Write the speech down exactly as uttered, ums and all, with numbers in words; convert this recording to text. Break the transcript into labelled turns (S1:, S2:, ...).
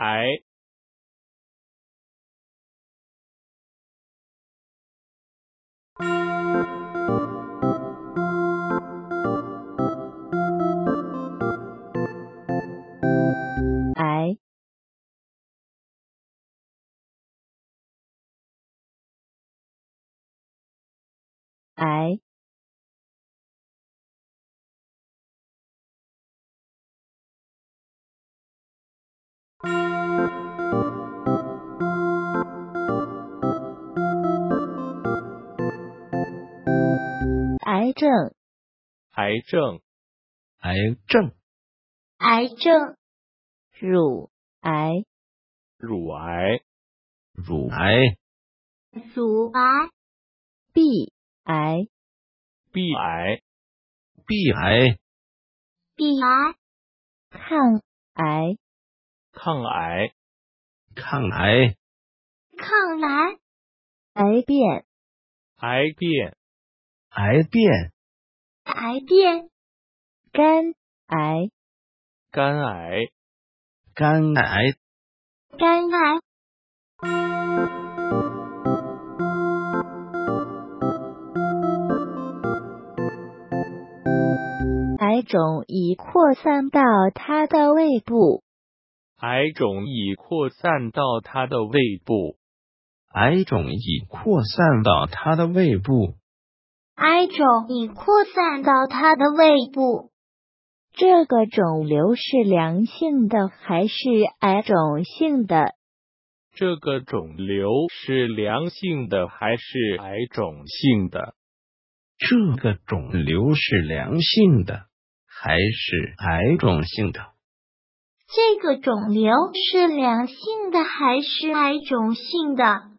S1: 癌
S2: 癌癌癌症
S1: 癌症
S3: 癌症
S4: 癌症
S2: 乳癌
S1: 乳癌
S3: 乳癌
S4: 乳癌
S2: 臂癌
S1: 臂癌
S3: 臂癌
S4: 鼻癌
S2: 抗癌
S1: 抗癌
S3: 抗癌
S4: 抗癌
S2: 癌变
S1: 癌变
S3: 癌变
S4: 癌变
S2: 肝癌
S1: 肝癌
S3: 肝癌
S4: 肝癌
S2: 癌肿已扩散到他的胃部，
S1: 癌肿已扩散到他的胃部，
S3: 癌肿已扩散到他的胃部，
S4: 癌肿已扩散到他的胃部。
S2: 这个肿瘤是良性的还是癌肿性的？
S1: 这个肿瘤是良性的还是癌肿性的？
S3: 这个肿瘤是良性的还是癌肿性的？
S4: 这个肿瘤是良性的还是癌肿性的？